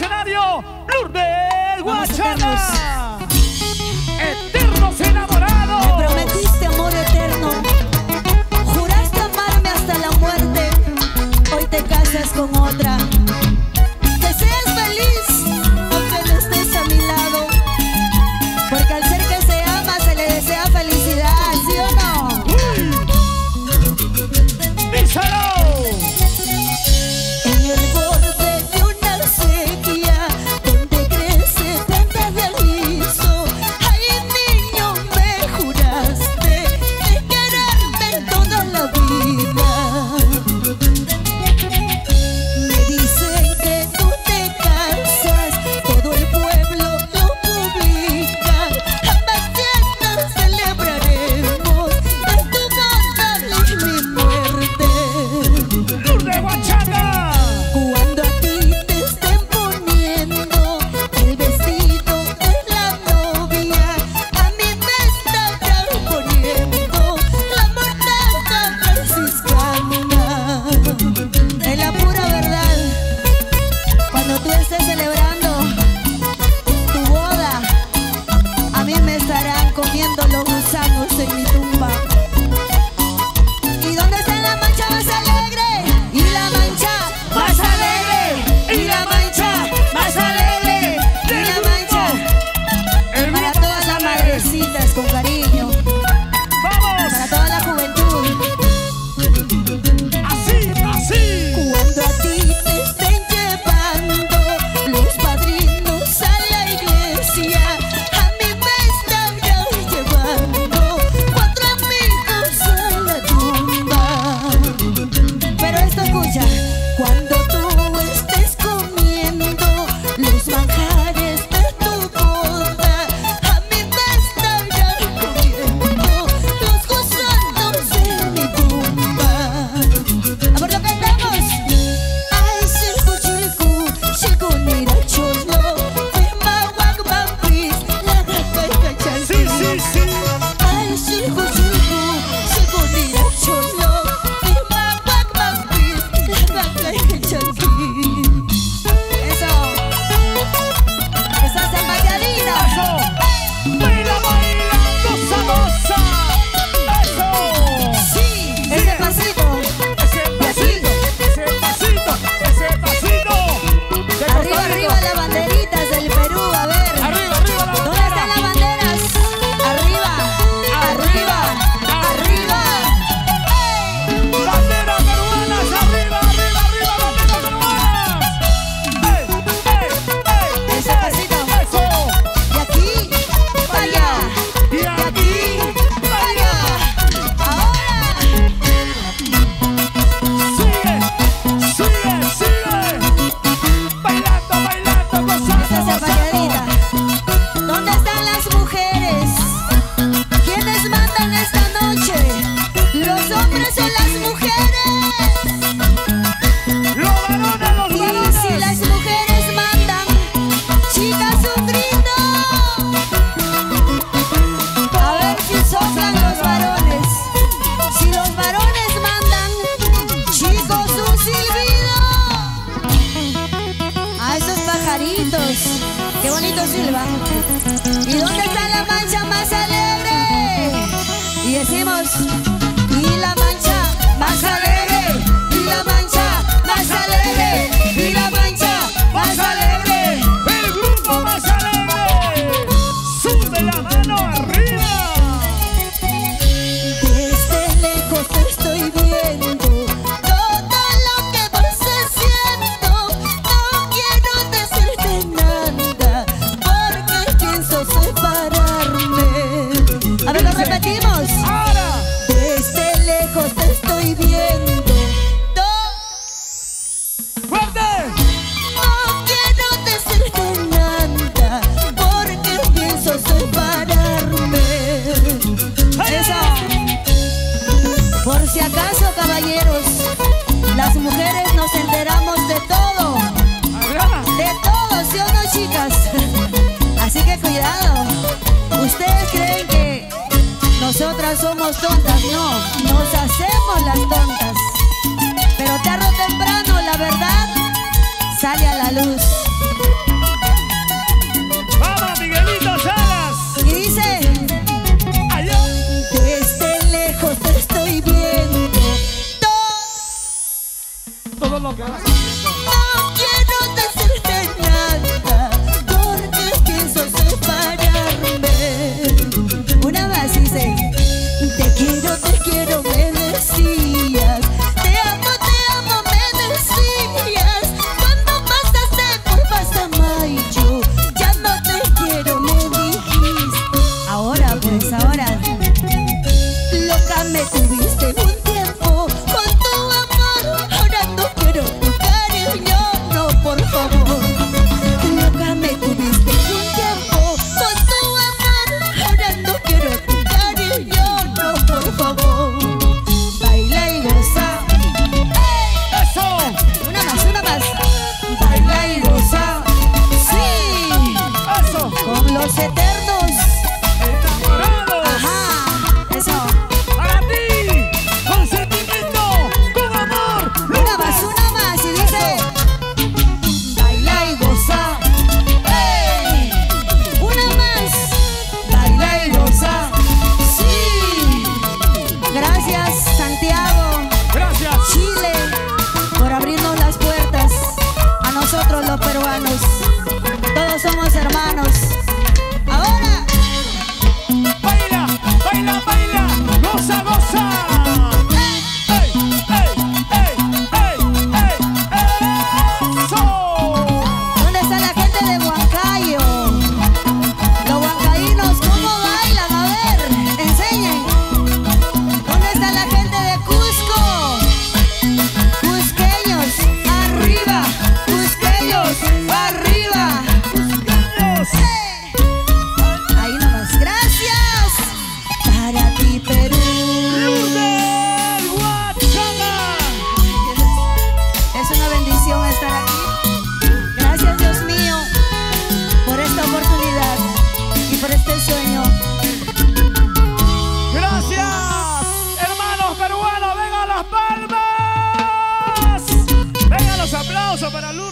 escenario, Lourdes Guachana. Eternos enamorados. Me prometiste amor eterno, juraste amarme hasta la muerte. Hoy te casas con otra. Que seas feliz, aunque no estés a mi lado, porque al ser que se ama se le desea felicidad, ¿sí o no? ¡Díselo! En el borde de una acequia donde crece planta de aliso, ay niño, me juraste de quererme toda la vida. Me dicen que tú te casas, todo el pueblo lo publica. Mañana celebraremos en tu boda y mi muerte. ¡Lourdes Guachana! Cuando a ti te estén poniendo el vestido de la novia, a mí me estarán poniendo la mordaza franciscana. Es la pura verdad. Cuando tú estés celebrando tu boda, a mí me estarán comiendo los gusanos en mi tumba. ¿Y dónde está la mancha más alegre? Y la mancha más alegre. Y la mancha más alegre. Y la mancha. Para todas las madrecitas con cariño. ¡Vamos! Para toda la juventud. ¡Así, así! Cuando a ti te estén llevando los padrinos a la iglesia, a mí me estarán llevando 4 amigos a la tumba. Pero esto escucha, cuando tú estés comiendo los manjares de tu boda, a mí me estarán comiendo los gusanos de mi tumba. A ver lo que estamos. Ay, circu, circu, mira cholo, firma guaguampis, la gata y ¡Sí, sí, sí! Ay, circu, mira cholo, firma guaguampis, la gata y chanqui. Eso. Esa zapateadita. ¡Eso! ¡Baila, baila, goza, goza! ¡Eso! Sí, ese pasito. ¡Ese pasito! ¡Ese pasito! ¡Ese pasito! ¡De Costa Arriba, Rica! arriba las banderitas del Perú, a ver. ¡Arriba, arriba la ¿Dónde están las banderas? Arriba, arriba, arriba. ¡Ey! ¡Banderas peruanas! ¡Arriba, arriba, arriba! ¡Banderas peruanas! ¡Ey, ey, ey! Ese pasito. ¡Eso! De aquí, para allá. ¡Y De aquí! aquí, para allá. Ahora. ¡Sigue! ¡Sigue, sigue! ¡Bailando, bailando, gozando, Esa gozando! zapateadita. ¿Dónde están las mujeres? ¿Quiénes mandan esta noche? ¿Los hombres o las mujeres? ¡Los varones, los Y varones! si las mujeres mandan, chicas, un grito. A ver si soplan los varones. Si los varones mandan, chicos, un silbido. A esos pajaritos, qué bonito silban. ¿Y dónde está la mancha más alegre? Y decimos, y la mancha más alegre, y la mancha más alegre, y la mancha más alegre. ¡El grupo más alegre! ¡Sube la mano arriba! Desde lejos te estoy viendo, todo lo que vas haciendo. No quiero decirte nada, porque pienso separarme. A ver, lo repetimos. ¡Ahora! Desde lejos te estoy viendo. ¡Fuerte! No quiero decirte nada, porque pienso separarme. Eso. Por si acaso, caballeros, las mujeres nos enteramos de todo. ¡Arriba! De todo, ¿sí o no, chicas? Así que cuidado. ¿Ustedes creen que nosotras somos tontas? No, nos hacemos las tontas. Pero tarde o temprano la verdad sale a la luz. los peruanos. Todos somos hermanos. Ahora. Baila, baila, baila. Goza, goza. ¡Ey, ey, ey, ey, ey! ¡Eso! ¿Dónde está la gente de Huancayo? Los huancaínos, ¿cómo bailan? A ver, enseñen. ¿Dónde está la gente de Cusco? Cusqueños, arriba. Cusqueños, arriba. ¡Cusqueños! Ahí nomás, gracias. Para ti, Perú. ¡Lourdes Huachanga! Es una bendición estar aquí. Gracias, Dios mío, por esta oportunidad y por este sueño. Gracias, hermanos peruanos. ¡Vengan las palmas! ¡Vengan los aplausos para Lourdes!